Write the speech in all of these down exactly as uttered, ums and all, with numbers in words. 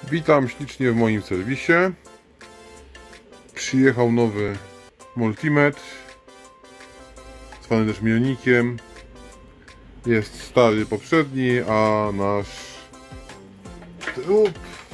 Witam ślicznie w moim serwisie. Przyjechał nowy multimetr, zwany też miernikiem. Jest stary poprzedni, a nasz trup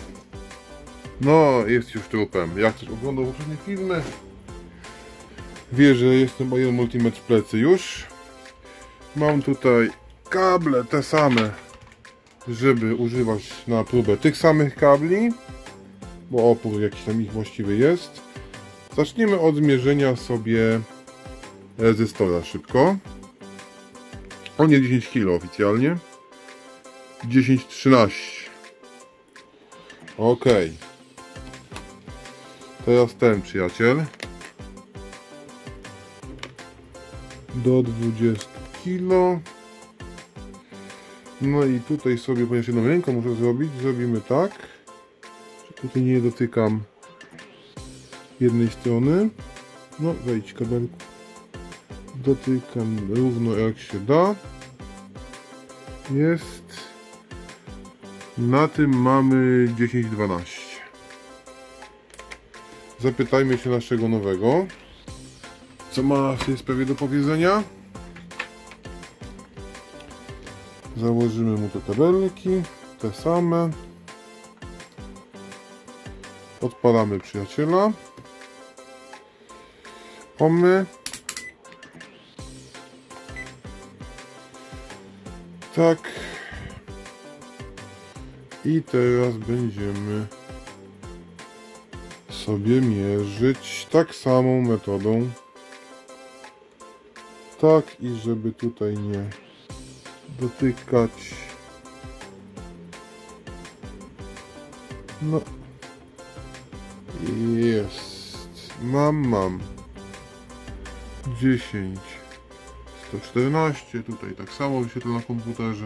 no jest już trupem. Jak ktoś oglądał poprzednie filmy, wie, że jestem o jeden multimetr w plecy już. Mam tutaj kable te same, żeby używać na próbę tych samych kabli, bo opór jakiś tam ich właściwy jest. Zaczniemy od zmierzenia sobie rezystora szybko. On jest dziesięć kilo oficjalnie. dziesięć trzynaście. Ok. Teraz ten przyjaciel. Do dwudziestu kilo. No i tutaj sobie, ponieważ jedną ręką muszę zrobić, zrobimy tak, że tutaj nie dotykam jednej strony. No wejdź kabelku. Dotykam równo jak się da. Jest. Na tym mamy dziesięć dwanaście. Zapytajmy się naszego nowego, co ma w tej sprawie do powiedzenia. Założymy mu te kabelki, te same. Odpalamy przyjaciela. Omy. Tak. I teraz będziemy sobie mierzyć tak samą metodą. Tak, i żeby tutaj nie dotykać. No. Jest. Mam, mam. dziesięć. sto czternaście. Tutaj tak samo wyświetla na komputerze.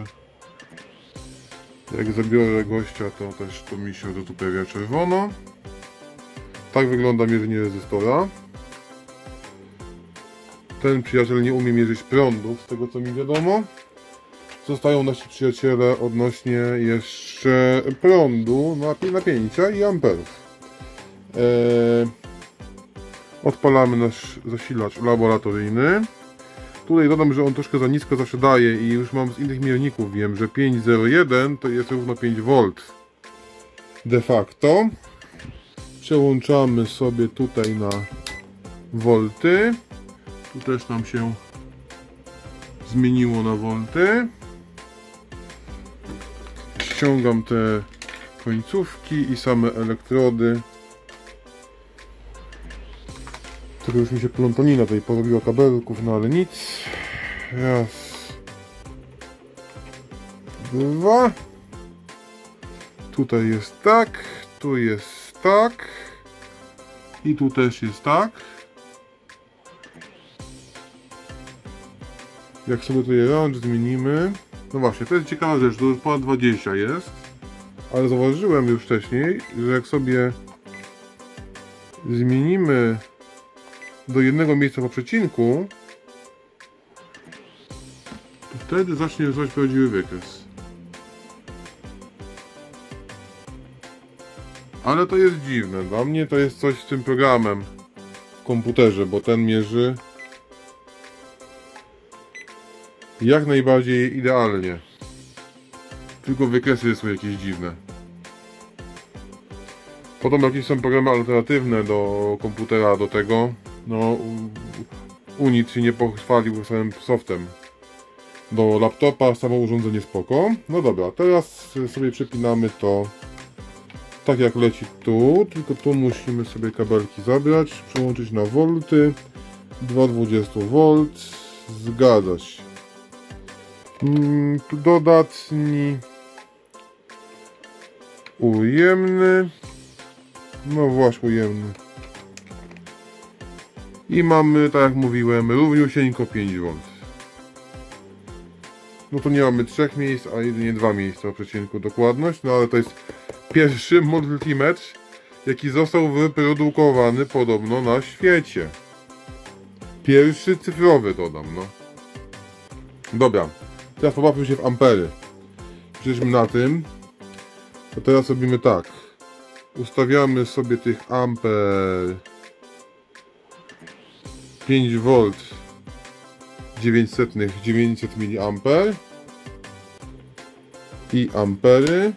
Jak zabiorę gościa, to też to mi się tu pojawia czerwono. Tak wygląda mierzenie rezystora. Ten przyjaciel nie umie mierzyć prądów, z tego co mi wiadomo. Zostają nasi przyjaciele odnośnie jeszcze prądu, napięcia i amperów. Eee, odpalamy nasz zasilacz laboratoryjny. Tutaj dodam, że on troszkę za nisko zawsze daje i już mam z innych mierników, wiem, że pięć zero jeden to jest równo pięć wolt. De facto. Przełączamy sobie tutaj na wolty. Tu też nam się zmieniło na wolty. Ściągam te końcówki i same elektrody. Trochę już mi się plątanina tutaj porobiła kabelków, no ale nic. Raz. Dwa. Tutaj jest tak. Tu jest tak. I tu też jest tak. Jak sobie tutaj range zmienimy. No właśnie, to jest ciekawa rzecz, to już ponad dwadzieścia jest. Ale zauważyłem już wcześniej, że jak sobie zmienimy do jednego miejsca po przecinku, to wtedy zacznie rysować prawdziwy wykres. Ale to jest dziwne. Dla mnie to jest coś z tym programem w komputerze, bo ten mierzy jak najbardziej idealnie. Tylko wykresy są jakieś dziwne. Potem jakieś są programy alternatywne do komputera, do tego. No, Unit się nie pochwalił samym softem. Do laptopa samo urządzenie spoko. No dobra, teraz sobie przepinamy to tak jak leci tu, tylko tu musimy sobie kabelki zabrać, przełączyć na wolty. dwa dwadzieścia wolt. Zgadza się. Dodatni ujemny. No właśnie, ujemny. I mamy, tak jak mówiłem, równiusieńko pięć wolt. No to nie mamy trzech miejsc, a jedynie dwa miejsca o przecinku dokładność. No ale to jest pierwszy multimetr, jaki został wyprodukowany podobno na świecie. Pierwszy cyfrowy, dodam, no. Dobra, teraz pobawmy się w ampery. Przecież na tym, to teraz robimy tak. Ustawiamy sobie tych amper pięć wolt dziewięćset dziewięćset miliamperów i ampery.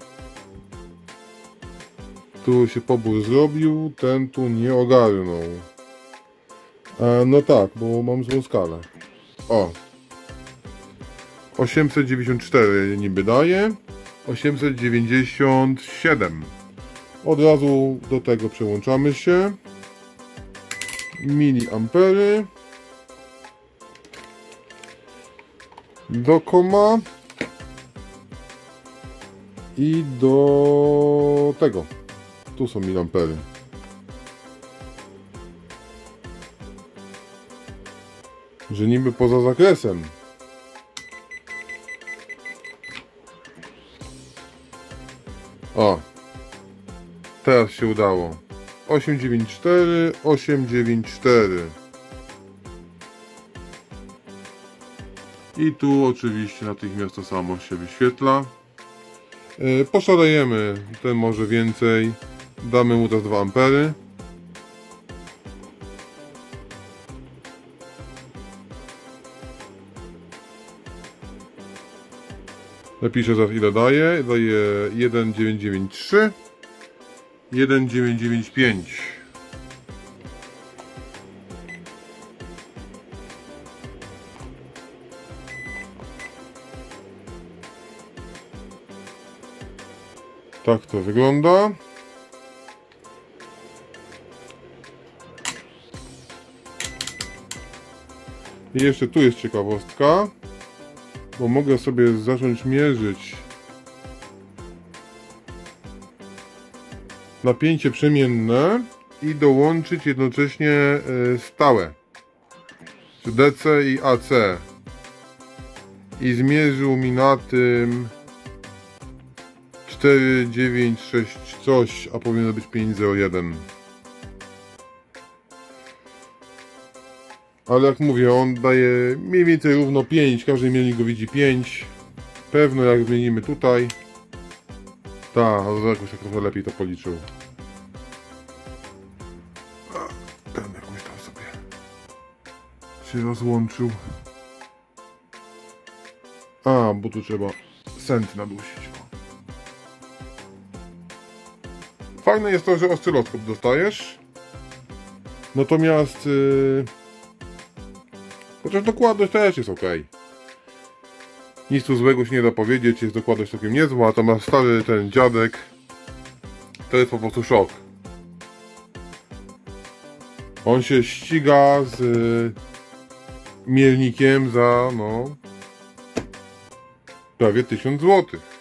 Tu się pobór zrobił, ten tu nie ogarnął. E, no tak, bo mam złą skalę. O! osiemset dziewięćdziesiąt cztery niby daje. osiemset dziewięćdziesiąt siedem. Od razu do tego przełączamy się. Miliampery. Do koma. I do tego. Tu są miliampery. Że niby poza zakresem. O. Teraz się udało. osiem dziewięć cztery, osiem dziewięć cztery. I tu oczywiście natychmiast to samo się wyświetla. Yy, poszalejemy ten może więcej. Damy mu teraz dwa ampery. Napiszę zaraz ile daje. Daje jeden dziewięć dziewięć trzy. jeden dziewięć dziewięć pięć. Tak to wygląda. I jeszcze tu jest ciekawostka, bo mogę sobie zacząć mierzyć napięcie przemienne i dołączyć jednocześnie stałe, czy D C i A C, i zmierzył mi na tym cztery dziewięć sześć coś, a powinno być pięć zero jeden. Ale jak mówię, on daje mniej więcej równo pięć, każdy miernik go widzi pięć. Pewno jak zmienimy tutaj, tak, jakoś tak trochę lepiej to policzył. Ten jakoś tam sobie się rozłączył. A, bo tu trzeba sent nadusić. Fajne jest to, że oscyloskop dostajesz. Natomiast yy, chociaż dokładność też jest ok. Nic tu złego się nie da powiedzieć, jest dokładność całkiem niezła, natomiast stary ten dziadek to jest po prostu szok. On się ściga z yy, miernikiem za no prawie tysiąc złotych.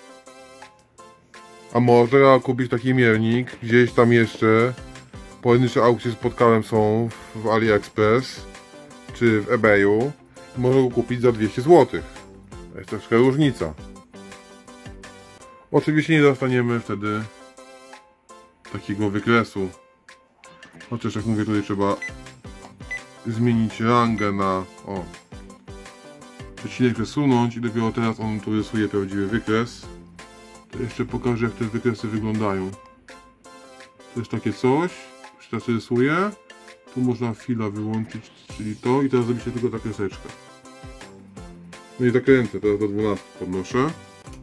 A można kupić taki miernik gdzieś tam jeszcze. Pojedyncze aukcje spotkałem są w AliExpress czy w eBayu. Można go kupić za dwieście złotych. To jest troszkę różnica. Oczywiście nie dostaniemy wtedy takiego wykresu. Chociaż jak mówię, tutaj trzeba zmienić rangę na o przecinek przesunąć i dopiero teraz on tu rysuje prawdziwy wykres. To jeszcze pokażę, jak te wykresy wyglądają. To jest takie coś, już teraz rysuję. Tu można fila wyłączyć, czyli to, i teraz zrobi się tylko ta kreseczka. No i zakręcę, teraz do dwunastki podnoszę.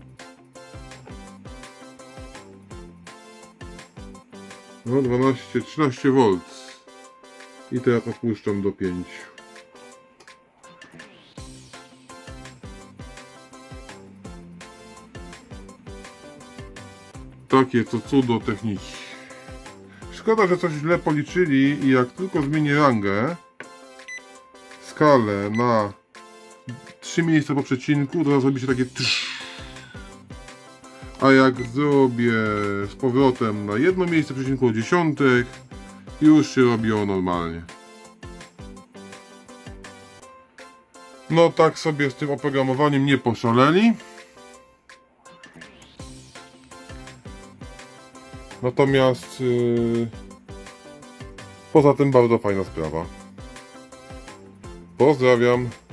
No dwanaście, trzynaście wolt. I teraz opuszczam do pięciu. Takie to cudo techniki. Szkoda, że coś źle policzyli i jak tylko zmienię rangę, skalę na trzy miejsca po przecinku, to zrobi się takie trz. A jak zrobię z powrotem na jedno miejsce po przecinku o dziesiątych, już się robiło normalnie. No tak sobie z tym oprogramowaniem nie poszaleli. Natomiast yy, poza tym bardzo fajna sprawa. Pozdrawiam.